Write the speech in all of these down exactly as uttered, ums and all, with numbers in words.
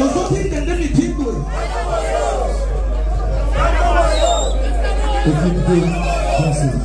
có thích đến đến vị thiên tuổi. The Philippine versus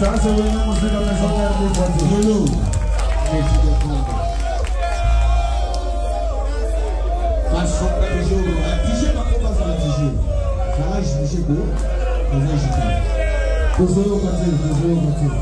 Ça, c'est vraiment mon secret de son père de voiture. Lolo. Merci beaucoup. Ma somme de jour. Un petit jeu, ma combat, ça va petit jeu. Ça va, je suis beau. Ça va, je suis beau. Posez-le au côté, posez-le au côté.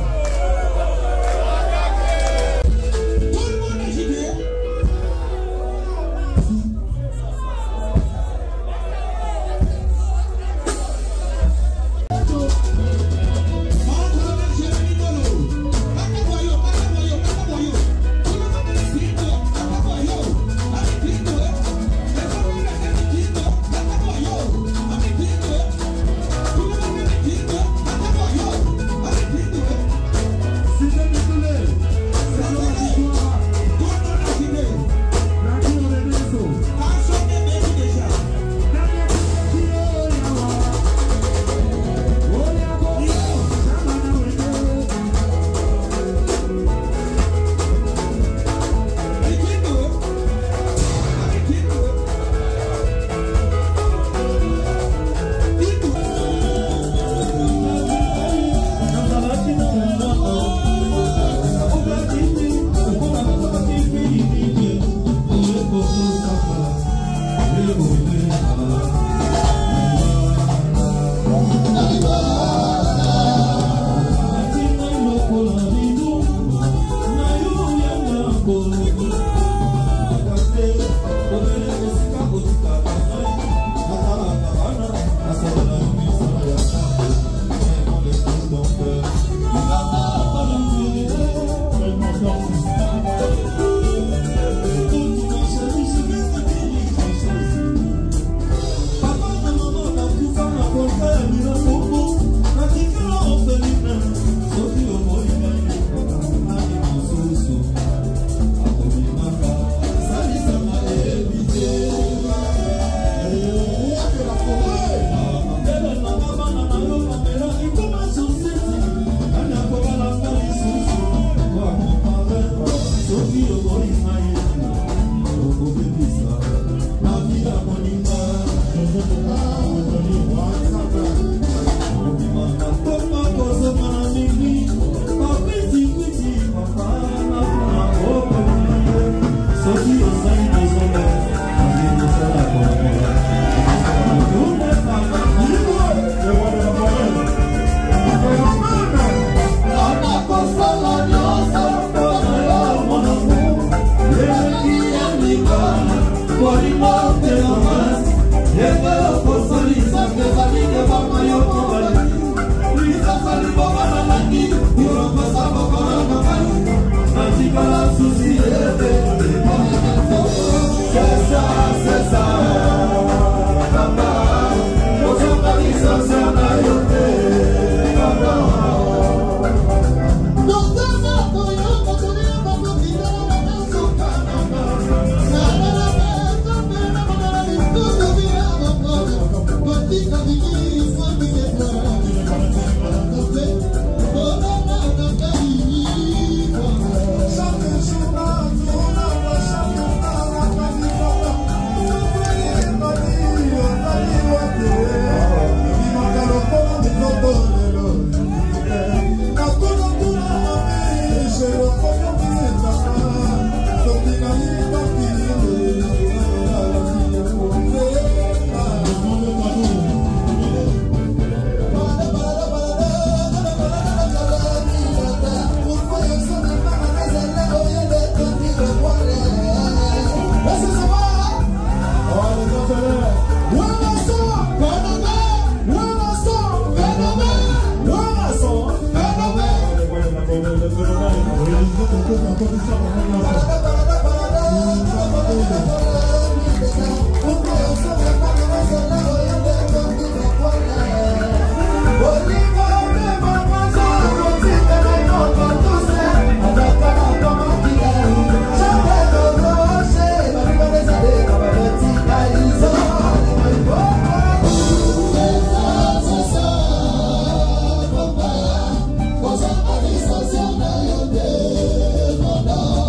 No.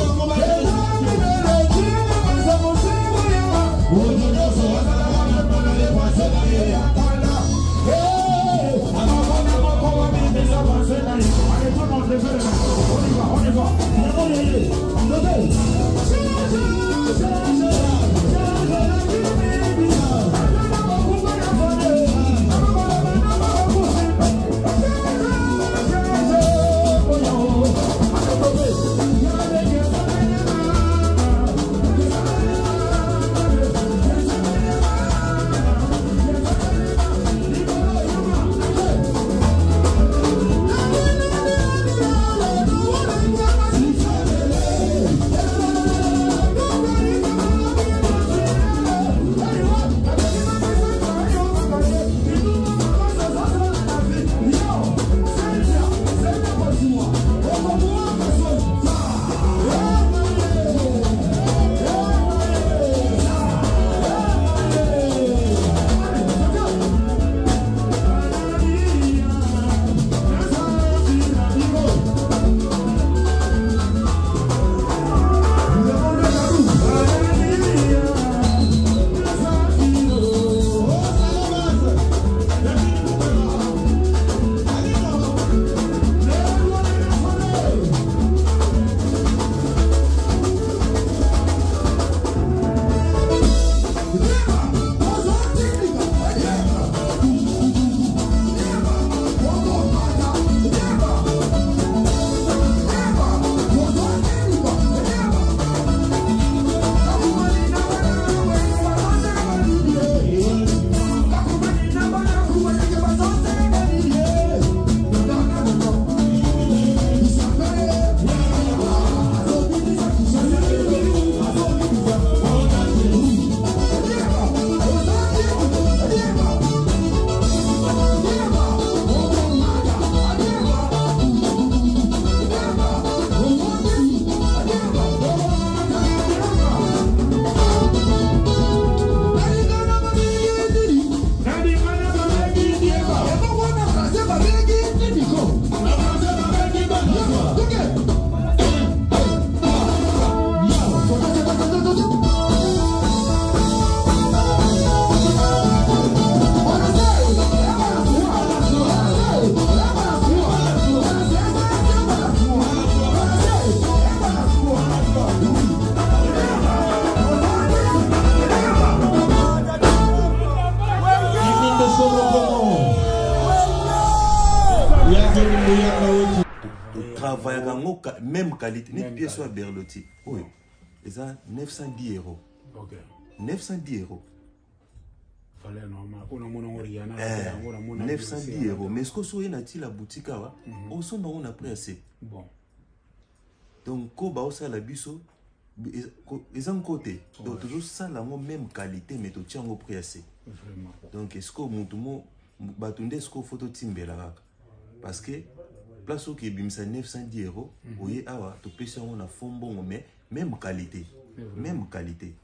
Même qualité, ni pièce soit Berlotti. Oui, ils ont neuf cent dix euros. Ok. neuf cent dix euros. Fallait normal. On a mon oriana. neuf cent dix euros. Mais ce que soit nati la boutique là, on s'en va on a pris assez. Bon. Donc quand bah ça la biso, ils ont côté. Donc toujours ça la même qualité, mais tu tiens au prix assez. Vraiment. Donc est-ce que mon tout monde batunde ce que photo timbe là, parce que place où qui bimsa neuf cent dix euros, oui, awa, tu peux on a fond bon, mais même qualité, même qualité.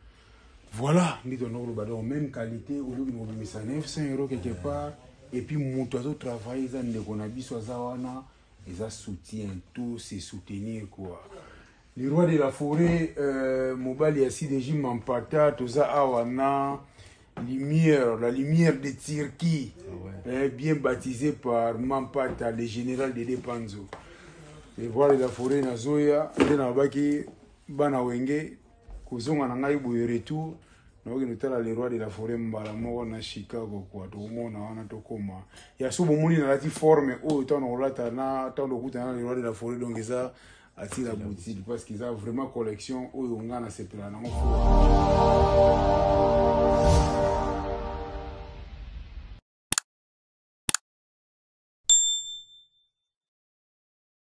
Voilà, nous avons même qualité, au lieu de nous bimsa neuf cents euros quelque part, et puis mon oiseau travail, ils ont des conabis soit zawana, ils ont soutien, tout c'est soutenir quoi. Le roi de la forêt, euh, Mobali Yassi de Jim Mampata, tout ça awana. Lumière, la lumière de Turquie, ah ouais. eh, bien baptisée par Mampata, le général de Depanzo. Et voilà la forêt Nazoya, et na baki bana wenge, kozonga na ngai boye retour, na oki notala le roi de la forêt mbala moko na Chicago kwa to mona wana to koma. Ya so bomoni na lati forme o tano olata na tano kuta na le roi de la forêt donc ça attire la boutique parce qu'ils ont vraiment collection o ngana sepela na mo.